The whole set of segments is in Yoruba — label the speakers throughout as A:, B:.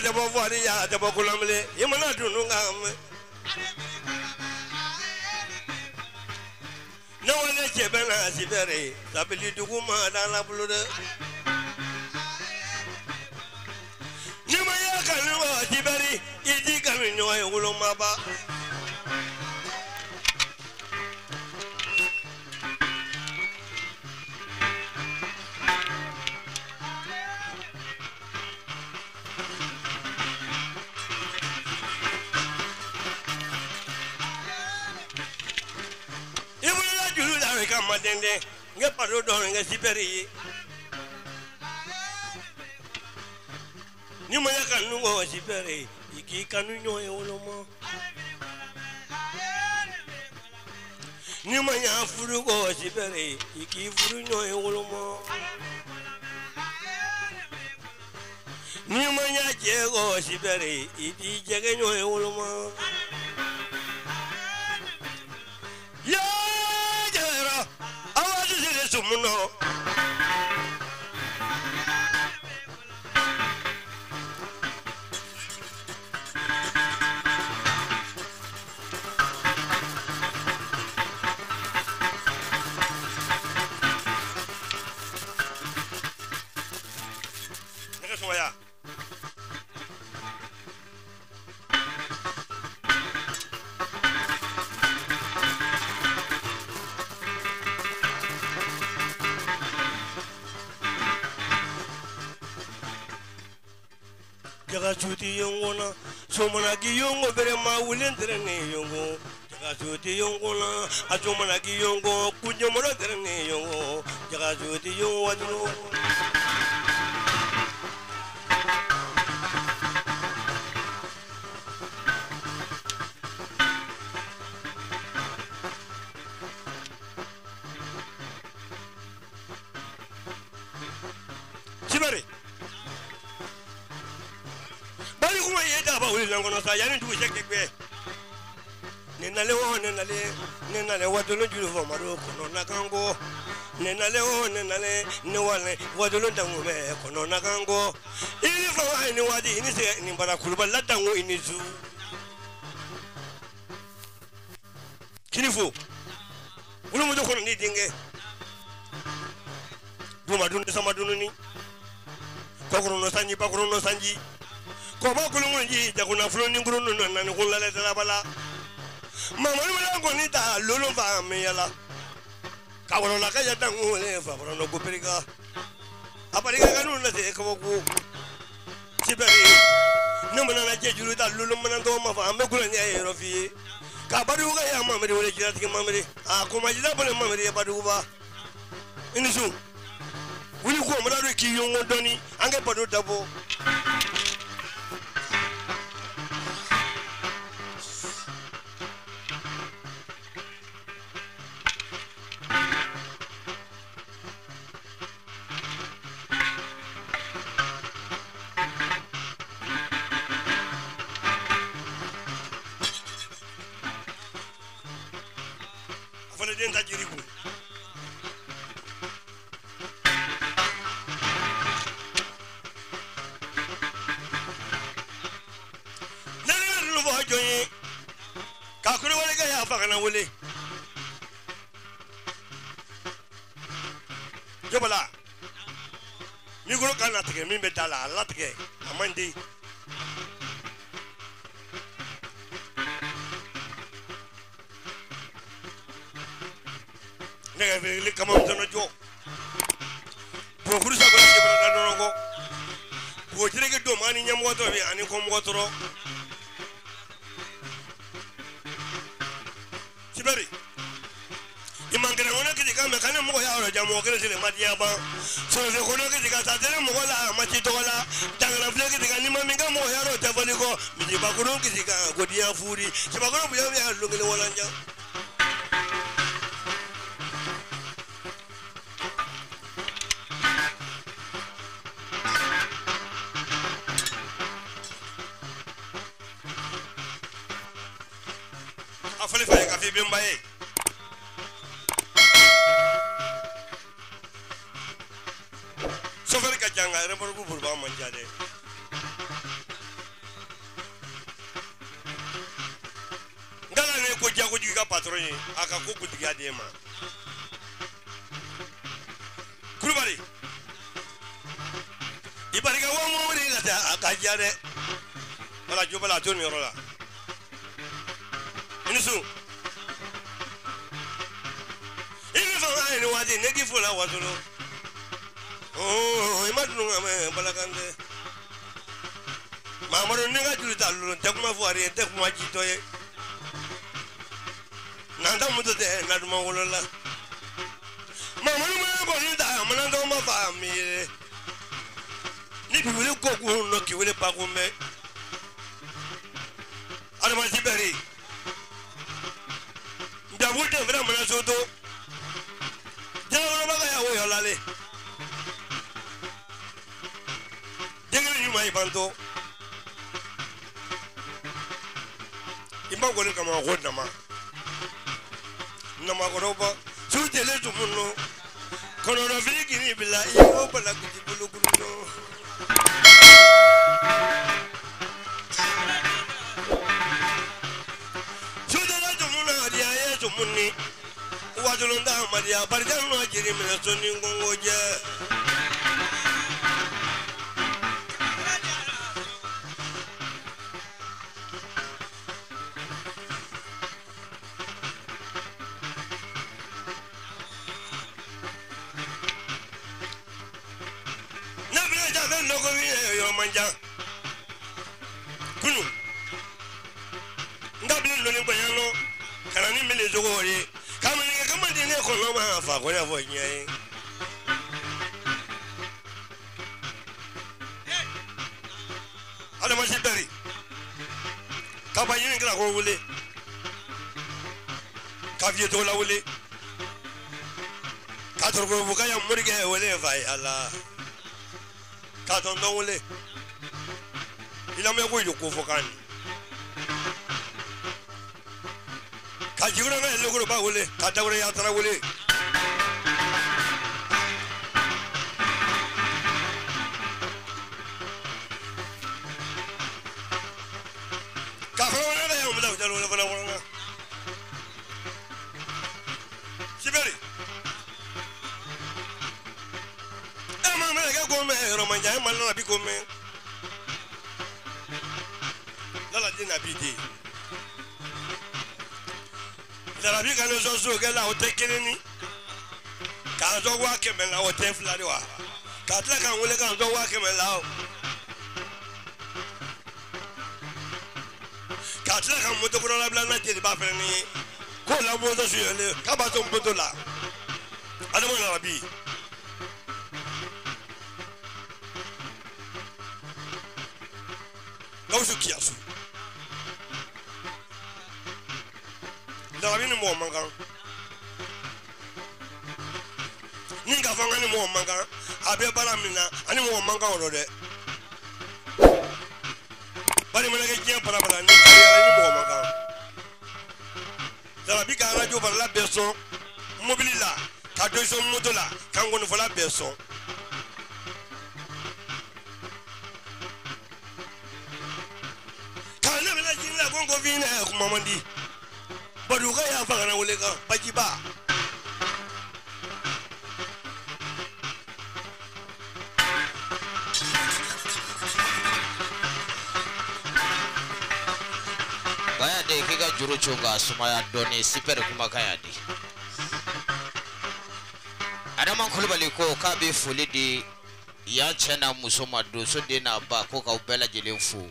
A: dabo fari ya dabo kulamle yemana dunu ngam no wale chebena sibere sabili duguma dala bulude nima ya kanu siberi idi kanu nyoy wuluma ba Madende nge paro do nge siberi ni mo ya kanu go siberi iki kanu nyo e wolomo ni mo ya furu go siberi iki furu nyo e wolomo ni mo ya je go siberi idi je nyo e wolomo Sumuno Nega soya Jaga chuti yongona somana ki yongo bere ma wulendere ne yongo jaga chuti yongona asomana ki yongo kunjomoro dere ne yongo jaga chuti yongo wadno Sibari kuma yeda ba wuli langono sa yani du jekekbe nenale wadolo julu fo maro kono nakango nenale ne wale wadolo dangu be kono nakango ili fo ni wadi ni se ni bara kulba ladangu inizu kinifu wulu mo kono ni dinge duma dunde sama dununi kokoro no sanji bakoro no sanji ko ba kulunji jakuna floni ngurunu nan ko la la bala mama ni ko ni ta lolo fa me yala ka wala la ka ya dangu le fa no ko perika apari ka kanu na se ko ko sibari no mana na je juru ta lolo mana ko ma fa me kulan ya yero fi ka badu ga ya mamri wala jira ti mamri a ko ma jida bole mamri ya badu ba inisu wuli ko ma do ki yongo doni ange badu dabo denta jiriku nana lu bo joyi ka kuru wale ga ya fa kana wale jobala mi goro kana tege mi be dala la tege amandi nega veli kamam tono jo prokuru sa ko ke bana no ko ko jire ke do mani nyam woto bi ani ko mo toro sibari imangere wona ke diga me kana mo ya ro jamo ke sele madiya ba so le ko no ke diga ta tere mo la ma ti to la tangara fle ke diga ni ma mi ga mo ya ro te fali ko mi di ba ko no ke diga ko dia furi se ba ko no bu ya lo ngele wala nja afale fa ka fi bimbaye sofer ka janga re bor ku burba man jade ko jago jiga patron aka ko kudiga de ma kulubali ibariga wa mo wori la ta aka jare wala jobala to ni rola inisu ini fa ai ni wadi ne ki fula wazulo oh imadu ngame balakande mamaro ninga julita lu te kuma fuari te kuma jitoye nanda muto de na duma wolola mamaro ma ko ni da mananga ma fa mi ni bi wele ko ko no ki wele pa ko me alama siberi ndabu de vera mana soto jawo ba ga ya wo yolale dengere ni mai banto imba gole kama ko nama goroba su tele tumuno kono na vigi ni bila iyo bala kuti buluguno su tele tumuno dia ye tumuni wajulunda maria barjano ajiri mina soni ngongoje manja kunu ngabli loni bayano kanani mele jogori kamani kamandi ne ko no ma fa ko ya fo nyai ala ma sibari ka bayin ngra ko wule ka vie to la wule ka torgo buka ya murge wule vai ala ka ton don wule ila me ko yoko fokan ka jigura na logoro ba wule ka dawre ya tara wule ka fona na ya mula jalo na wala siberi ama me ga go me romanja ma na bi go me la dina bidi la bi kan so so ke la o te kinini kan so wa ke me la o te flari wa ka tla kan wole kan so wa ke me la o ka tla kan mo to ko la bla na je ba fe ni ko la mo so su le ka ba so mo to la adamo la bi gausu kiasu la bini mo mangan ninga fanga ni mo mangan abe bala mina ani mo mangan ro de bari mana ke je bala bala ni ni mo mangan la bi ka radio par la berson mobile la ka do so moto la kan gonu fola berson kana bela jinla gongo vina ku mamandi baduga ya fagana wole ka bajiba baya de kiga juru chunga sumaya doni super kuma kaya di adama kulubali ko ka be folidi ya chena musoma do so de na ba ko ka ubela jelenfu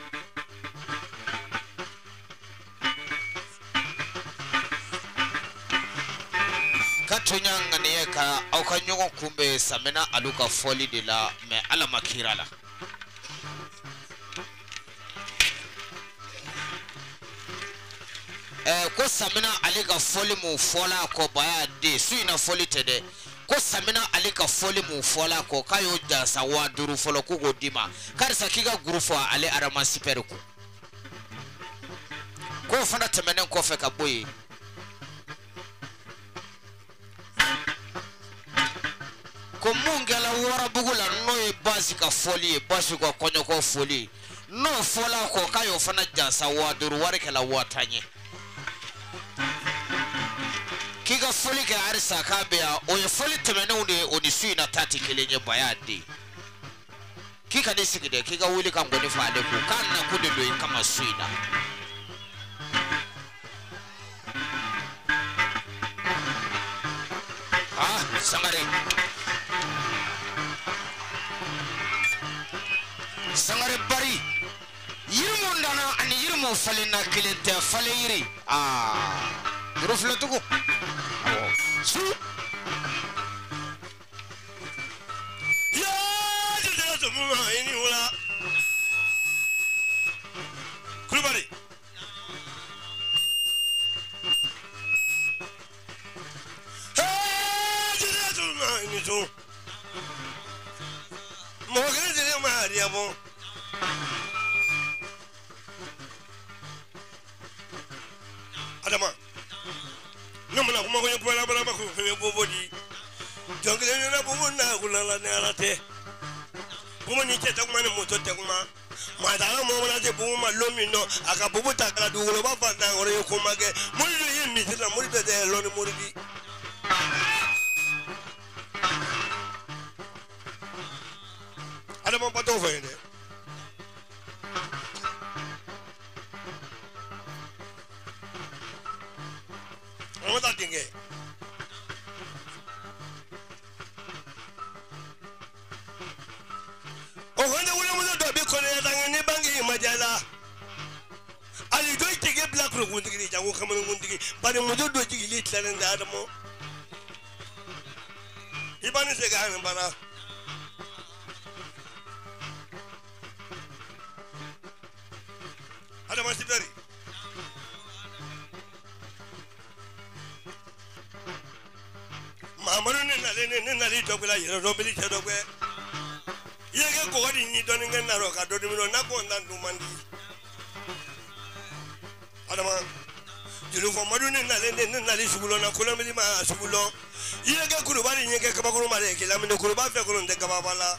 A: katunyanga ne ka au kanyongo kumbe samena aluka foli de la me ala makirala ko samena alika foli mu fola ko baya de suina foli tede ko samena alika foli mu fola ko kayo jasa wa duru folo ko godima karsa kiga grupo ale arama siperku ko fana temenen ko fe ka boye ko mungela wora bugula no e basi ka foli e basi ko konyo ko foli no fola ko kayo fana jasa wa duru ware kala watanye
B: kiga foli ke arisa kabia o ye foli temene oni suina tati kelenye bayadi kika disigide kiga wili kangoni faade ku kanna kudelo kama suina sangare bari yirmu ndana ani yirmu falina kilente falayiri rufle tuku su
A: ya jidela to muma ini wala kulbari jidela to muma ini to mo gele jidela maria bon adama namna kuma ko bala bala ko bobodi jongale na bubu na kulala ne alate bubu ni tete kuma ne moto te kuma ma dala mo na te bubu ma lomi no aka bubu takala du lo ba fa na ore ko mage muri do yimi tira muri be de lo ni muri bi adama pato fa ene What thing? Oh, when the woman do be connected and bangi majala. I do take a black room with the Jawu coming on the but the Mudu do it and the Adamo. Iban is a guy in Bana. Adamasiberi. Mamarune na le dobela yero dobeli chedogwe yege ko wadi ni doni ngen na roka do dimino na ko ndandu mandi adama jilu fo madune na le sugulo na kula mi ma sugulo yege kuru bari nyege ka bakuru mare ke lamine kuru ba fe kuru nde ka babala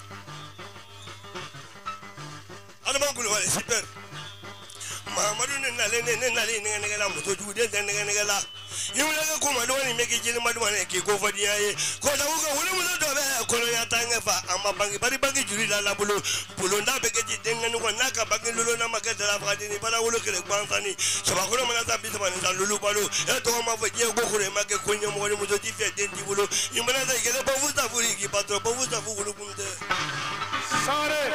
A: adama kulu wale super mamadune na le nge la moto jude nge la yimulaga ko madwani meki jini madwani ke ko fadi yaye ko da ko wala mo do be ko ya tanga fa amma bangi bari bangi juri la bulo nda be ke jiden ngani ko naka bangi lolo na makata la fadi ni bala wolo kele kwansani so ba ko mo na zambi sama na lulu balo e to ma fa je go kure make ko nyamo woni mo ti fe den di bulo yimana da ke ba fusta furi ki patro ba fusta fu bulo kunde sare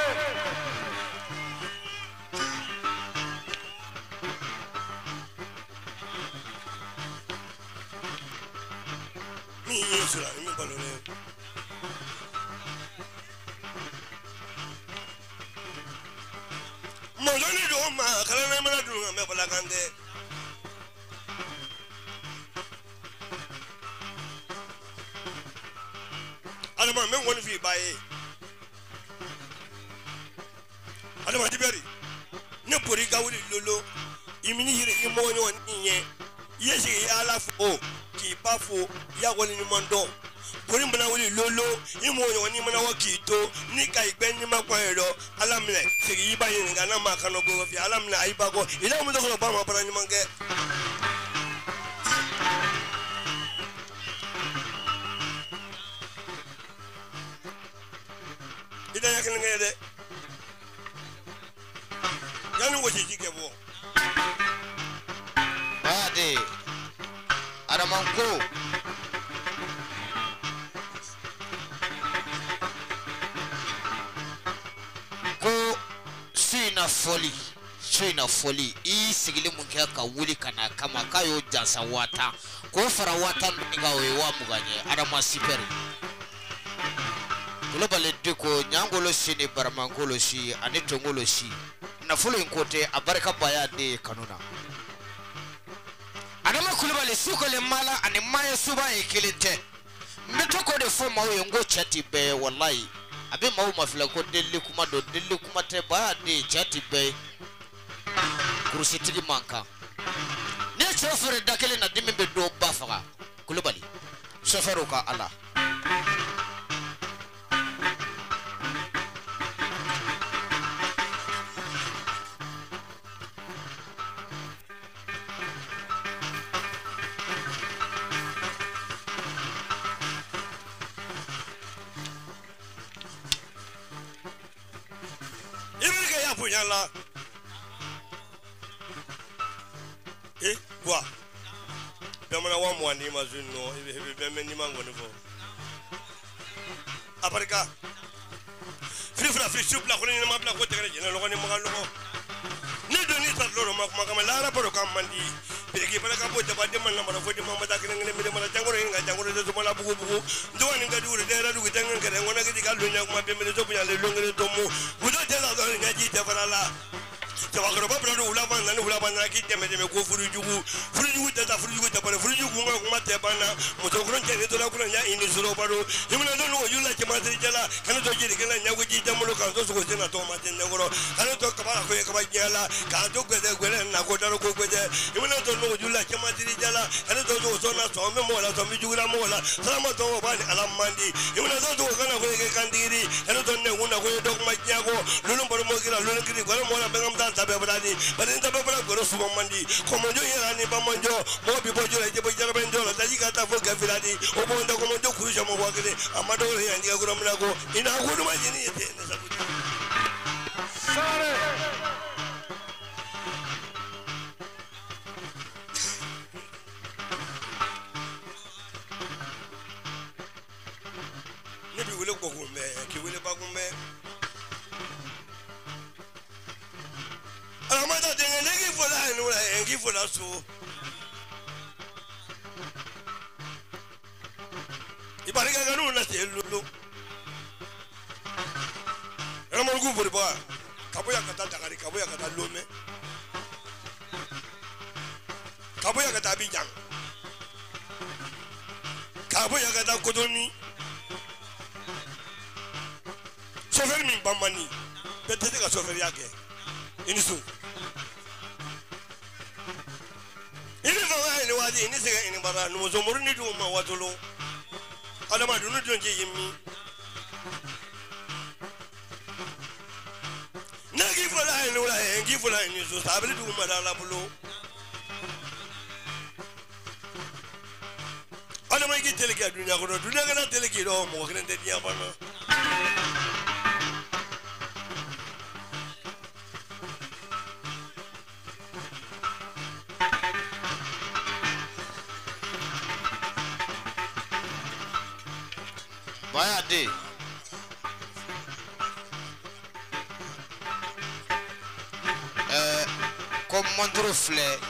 A: Sura mi balone mo loni do ma kala na mala du me bala kande adama me woni fi baye adama diberi ne pori gawri lolo imini hire imo woni nye yesi ala fo ki bafo ya woni ni mondo pori mbana woni lolo imo woni mana wakito ni ka igbe ni makwa ero alamle sigi yiba yin ga na maka no go fi alamle ayiba go ila mo do ko ba ma para ni mange ida yakene ngede yanu wo ji ke bo
B: ade Adamanko ko sina foli I sigili munkia ka wuli kana kama kayo jansa wata ko fara wata nga wewa muganye Adamasiperi global deko nyangolo sini baramangolo shi anitongolo shi na folo inkote abarika baya de kanuna Adama kulubali suko le mala ani maye suba ekilite metoko de foma o ngo chati be wallahi abe mawu mafila ko delle kuma te ba de chati be kurusitigi manka ne chofere dakele na dimi be do bafaga kulubali chofero ka ala
A: bunyala quoi bemana wa mwani mazuno bemeni mangone fo aparika frifra frisup la khoni ma bla ko tegere jena lo ko ni mo ko ni doni tar loro ma kama lara poro kam mandi begi para ka bote ba de man na mara fodi mama takene ngene mi de mara jangoro nga jangoro de so mala bugu bugu ndowani nga dure de ra dugu tangen kare ngona gidi kallo nya kuma be me so bunya le longere to mo budo de la do nya ji te farala Jawakaro babra no ulaba na ulaba na ki teme teme ko furujugu tata furujugu ta pare furujugu nga kuma te bana moto kron ke to la kuna nya ini suro baro himna do no yula ke matri jala kana to jiri kana nya wuji ta mulo kan to so na to ma te ngoro kana to ka ba ko ka ba jala ka to gwede gwele na ko daro ko gwede himna to no yula ke matri jala kana to so na so me mo la to mi jugula mo la sama to ba ni alamandi himna to kana ko ke kandiri kana to ne una ko do ma nyago lulum baro mo gira lulum kiri ko mo la bengam tabe brani bani tabe bra goro sumo mandi komo jo yerani ba monjo mo bi bojo le bo jara ben jolo taji kata fo gafirani o bo ndo komo jo kurusha mo wakile amado le yandi goro mlago ina gudu majini yete ne sabu sare ne bi wele ko gumbe ki wele ba gumbe Amada denga negi fola nula engi fola so Ibarika ganu na telulu Ramon gubur ba kaboya kata takari kaboya kata lome kaboya kata bijang kaboya kata kodoni Sofer min bamani betete ka sofer yake inisu ini fa ni wadi ini sega ini bara no zo morni du ma watolo adama du no donje yimmi nagi fola ni wala ngi fola ni zo sabli du ma dala bulo adama ngi teleke dunya ko dunya kana teleke do mo kene de dia bana
B: Baya de comme montre fleur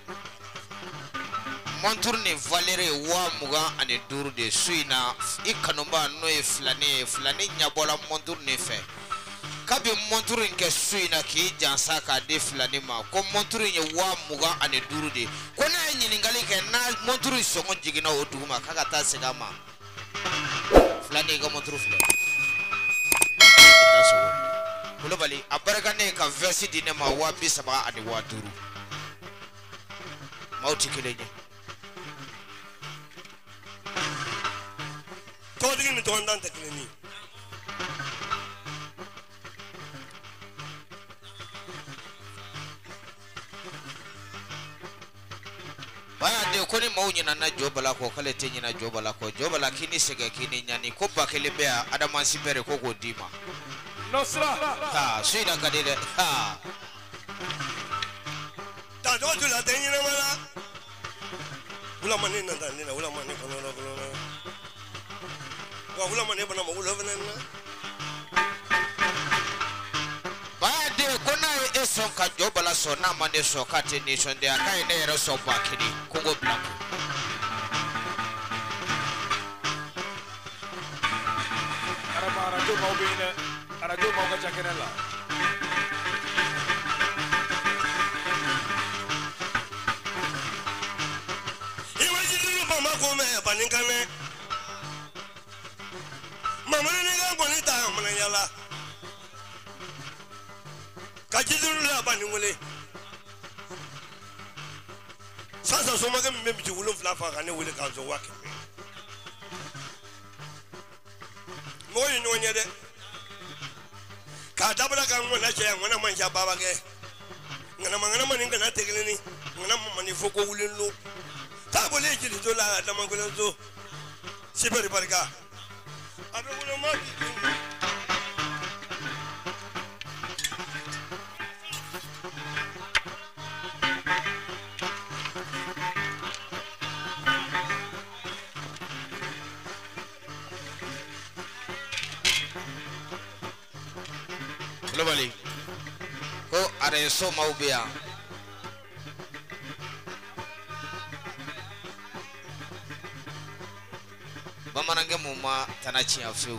B: montre ne valere wa muga ane duru de suina ikanomba no e flane nyabola montre ne fe kabi montre nke suina ki jansa ka de flane ma comme montre ne wa muga ane duru de kona nyiningali ke na montre songo jigina oduma kaka ta segama flane ga montre fleur Globally, abaragane ka versi dine ma wabi saba ade waduru. Mauti kilenye.
A: Todi ni to ndante kileni.
B: Baya de koni maunya na jobala ko kale tenyi na jobala ko jobala kini sege kini nyani ko bakelebea adamansi bere ko godima.
C: Nosra
B: Ha, suina kadile. Ha.
A: Ta do tu la tenyi na mala. Ula mane na ta ni na ula mane kono na kono na. Wa ula mane bana mo ula bana na.
B: Baya de kona eso ka jobala so na mane so ka te nation de aka ine yero so bakini Congo Black.
C: Ara jo mau bine ara jo mau ka chakenela
A: Iwaji mama ko me baninkane. Mama ni ga bonita amana yala. Kajiduru la baningole. Sasa so maga me mi wulo flafa ka ne wele ka zo wake. Moyo ni wonyede. Ka dabra ka ngona che ngona manja baba ke. Ngana maninga na tegeleni. Ngana mani foko wulenlo. Ta bole jili to la da mangolo zo. Siberi barka. Abe wulo ma
B: Kulubali ko areso maubia bamanange muma tanachi afeu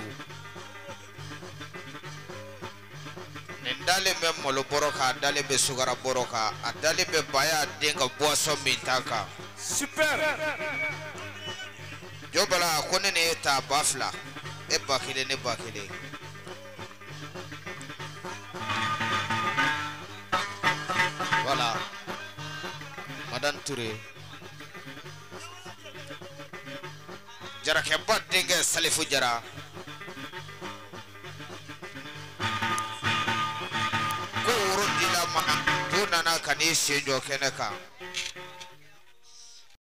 B: nendale me molo boroka dale be sugara boroka adale be baya denga boisson mintaka
C: super
B: jobala konene ta bafla e bakile ne bakile voilà Madame Touré jara ke badenge salifu jara ko urundila ma tunana kanisi jo keneka